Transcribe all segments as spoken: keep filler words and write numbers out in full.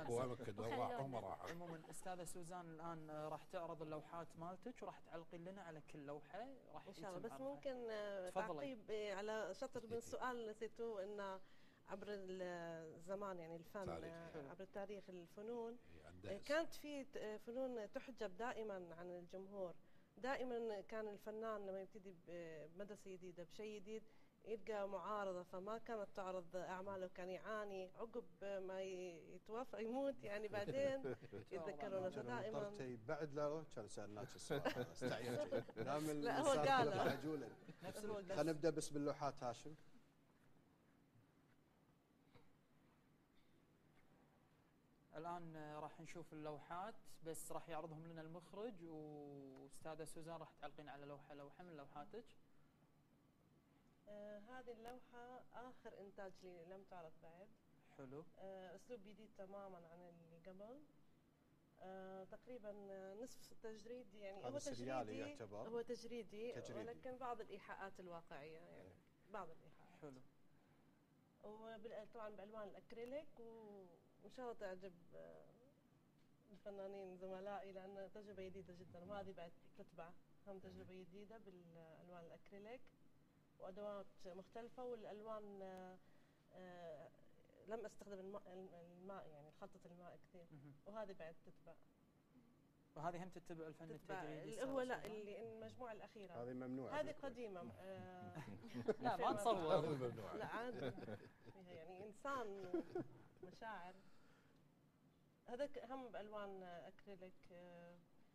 وامكن راحوا ما راحوا. عموما استاذه سوزان الان راح تعرض اللوحات مالتك وراح تعلقين لنا على كل لوحه راح ان شاء الله. بس ممكن تعقيب على شطر من السؤال اللي نسيتوه، انه عبر الزمان يعني الفن تاريخ. عبر تاريخ الفنون كانت في فنون تحجب دائما عن الجمهور. دائما كان الفنان لما يبتدي بمدرسه جديده بشيء جديد يلقى معارضه، فما كانت تعرض اعماله، كان يعاني عقب ما يتوفى يموت يعني بعدين يتذكرونه. فدائما بعد لا كان سالناك السؤال استعجلتي. لا هو قال خلينا نبدا بس باللوحات. هاشم الآن راح نشوف اللوحات، بس راح يعرضهم لنا المخرج، واستاذة سوزان راح تعلقين على لوحة لوحة من لوحاتك. آه هذه اللوحة آخر إنتاج لي لم تعرض بعد. حلو. آه أسلوب جديد تماما عن اللي قبل. آه تقريبا نصف تجريدي يعني. هو تجريدي يعتبر. هو تجريدي, تجريدي ولكن بعض الإيحاءات الواقعية يعني بعض الإيحاءات. حلو. وطبعا بألوان الأكريليك، وإن شاء الله تعجب الفنانين زملائي لأن تجربة جديدة جدا. وهذه بعد تتبع هم تجربة جديدة بالألوان الأكريليك وأدوات مختلفة. والألوان آه لم أستخدم الماء, الماء يعني خلطة الماء كثير. وهذه بعد تتبع. وهذه هم تتبع الفن التجريدي. هو لا اللي المجموعة الأخيرة هذه ممنوعة. هذه قديمة. آه لا ما نصور. لا عادي يعني إنسان مشاعر. هذا هم بألوان أكريليك. آه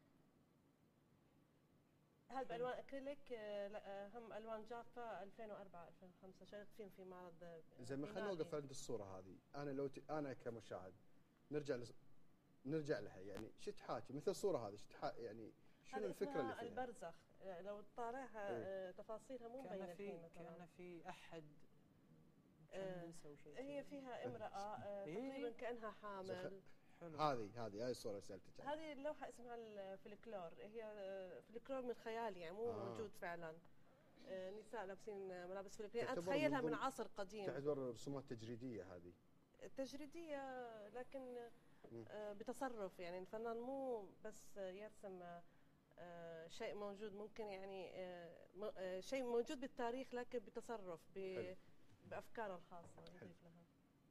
هذا بألوان أكريليك. آه هم ألوان جافة ألفين وأربعة ألفين وخمسة شاركت فيهم في معرض. زين ما خلينا نوقف عند الصورة هذه. أنا لو ت... أنا كمشاهد نرجع لس... نرجع لها يعني شت حاكي مثل الصورة هذه شت حا... يعني شنو الفكرة اللي فيها؟ البرزخ لو تطالعها إيه؟ تفاصيلها مو مبينة في كأن في أحد مكنس أو شيء. هي فيها امرأة تقريبا كأنها حامل. هذه هذه هاي الصورة سألتك. هذه اللوحة اسمها الفلكلور. هي فلكلور من خيال يعني مو آه. موجود فعلا. نساء لابسين ملابس فلكلورية. أتخيلها من عصر قديم. تعتبر رسومات تجريدية هذه. تجريدية لكن آه بتصرف يعني الفنان مو بس يرسم آه شيء موجود، ممكن يعني آه آه شيء موجود بالتاريخ لكن بتصرف بأفكاره الخاصة يضيف لها.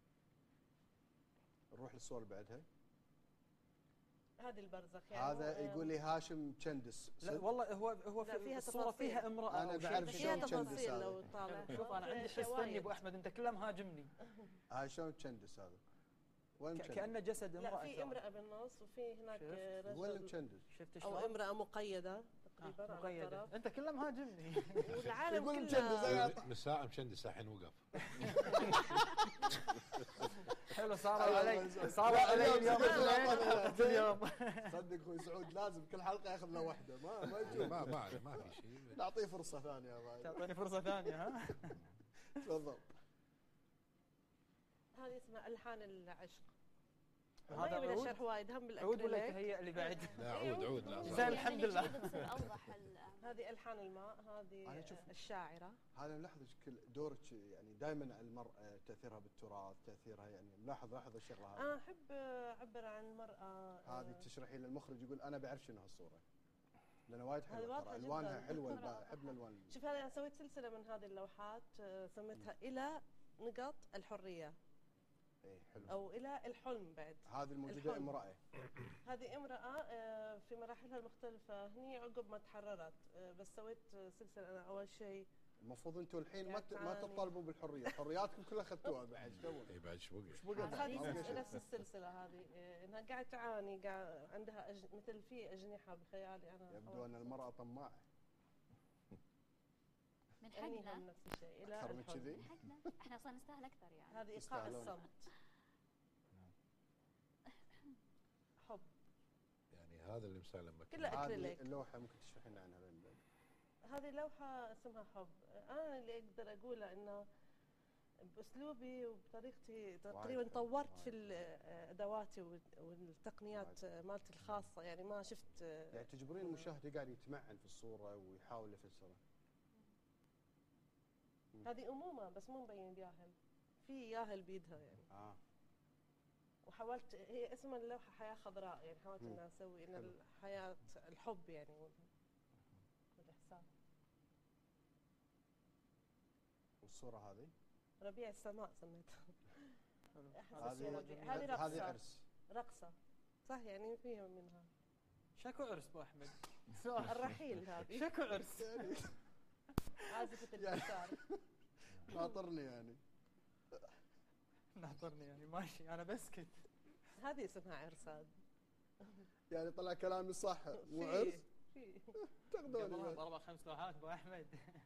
نروح للصور اللي بعدها. هذه البرزخ يعني هذا يقول لي هاشم تشندس. لا والله هو هو في فيها الصورة فيها امرأة. أنا بعرف فيها تفاصيل لو طالع. شوف أنا عندي حس فني أبو أحمد أنت كله مهاجمني. هاي شلون تشندس هذا؟ وين كأنه جسد امرأة. لا في امرأة بالنص وفي هناك رجل. وين تشندس؟ شفت شلون؟ أو امرأة مقيدة تقريبا آه على الطرف. أنت كله مهاجمني. والعالم كله مساء مشندس الحين وقف. حلو صاروا علي صاروا علي اليوم اليوم. صدق اخوي سعود لازم كل حلقه ياخذ له واحده ما ما يجوز. ما ما ما في شيء. نعطيه فرصه ثانيه. تعطيني فرصه ثانيه ها. تفضل. هذه اسمها ألحان العشق. هذا من الشرح وايد هم بالاكريليك. عود ولا هي اللي بعد؟ لا عود عود لا زين الحمد لله. هذه ألحان الماء. هذه الشاعرة. هذا ملاحظ كل دورك يعني دائما المرأة تأثيرها بالتراث تأثيرها يعني ملاحظ لاحظ الشغلة هذه. أنا أحب أعبر عن المرأة. هذه تشرحي للمخرج يقول أنا بعرف شنو هالصورة لأنه وايد حلوة ترى ألوانها حلوة أحب الألوان. شوف هذه أنا سويت سلسلة من هذه اللوحات سميتها إلى نقاط الحرية. ايه حلو. او الى الحلم بعد. هذه الموجوده امراه. هذه امراه في مراحلها المختلفه هني عقب ما تحررت. بس سويت سلسله انا اول شيء. المفروض انتم الحين ما ما تطالبوا بالحريه، حرياتكم كلها اخذتوها بعد شلون؟ اي بعد ايش بقى؟ ايش بقى؟ هذه نفس السلسله هذه انها قاعده تعاني قاعد عندها أج... مثل في اجنحه بخيالي انا. يبدو ان المراه طماعه. من حقنا نفس الشيء الى اكثر من كذي. من حقنا احنا اصلا نستاهل اكثر يعني. هذه ايقاع الصمت. حب يعني هذا اللي مسالم كلها اكريليك. اللوحه ممكن تشرحي لنا عنها بين هذه لوحه اسمها حب. انا اللي اقدر اقوله انه باسلوبي وبطريقتي تقريبا طورت في ادواتي والتقنيات مالتي الخاصه يعني ما شفت يعني تجبرين المشاهد قاعد يتمعن في الصوره ويحاول يفسرها. هذه أمومة بس مو مبين ياهل. في ياهل بيدها يعني. اه حاولت، هي اسم اللوحه حياه خضراء، يعني حاولت ان اسوي ان الحياه الحب يعني والاحساس. والصوره هذه ربيع السماء سميتها. هذه هذه هذه عرس رقصه صح، يعني فيها منها. شكو عرس ابو احمد؟ الرحيل هذه شكو عرس؟ عازفة الجيتار. ناطرني يعني ناطرني يعني ماشي انا بسكت. هذه اسمها عرس هذه. يعني طلع كلامي صح مو عرس؟ في تاخذوني ضربه خمس لوحات ابو احمد.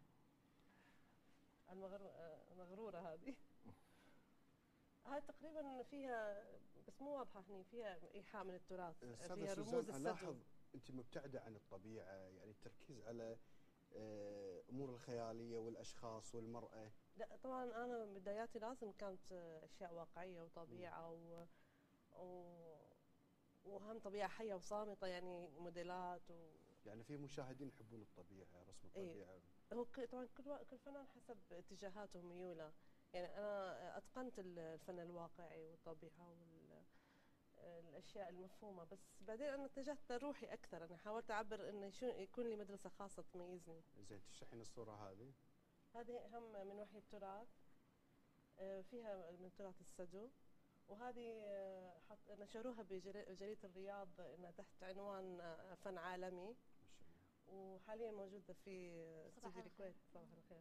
المغروره هذه. هاي تقريبا فيها بس مو واضحه هني، فيها ايحاء من التراث، فيها رموز السدو. الاحظ انت مبتعده عن الطبيعه، يعني التركيز على امور الخياليه والاشخاص والمراه. لا طبعا انا بداياتي لازم كانت اشياء واقعيه وطبيعه و... و... وهم طبيعه حيه وصامته، يعني موديلات و... يعني في مشاهدين يحبون الطبيعه، رسم الطبيعه. إيه. هو طبعا كل كل فنان حسب اتجاهاته وميوله، يعني انا اتقنت الفن الواقعي والطبيعه والاشياء المفهومه، بس بعدين انا اتجهت لروحي اكثر، انا حاولت اعبر انه شو يكون لي مدرسه خاصه تميزني. زين تشرحين الصوره هذه؟ هذه هم من وحي التراث، فيها من تراث السدو، وهذه حط نشروها بجريده الرياض انها تحت عنوان فن عالمي، وحاليا موجوده في استوديو الكويت. صباح الخير.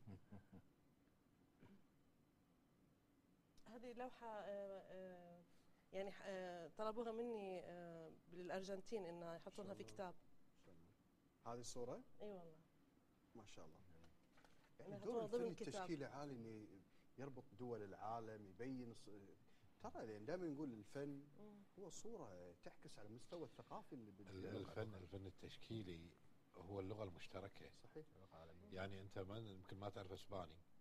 هذه لوحه يعني طلبوها مني بالارجنتين انها يحطونها في كتاب. هذه الصوره؟ اي والله ما شاء الله. يعني دور الفن التشكيلي عالي، انه يربط دول العالم، يبين ترى يعني دائما نقول الفن هو صوره تعكس على المستوى الثقافي اللي الفن الفن التشكيلي هو اللغه المشتركه. صحيح. يعني انت ما يمكن ما تعرف اسباني،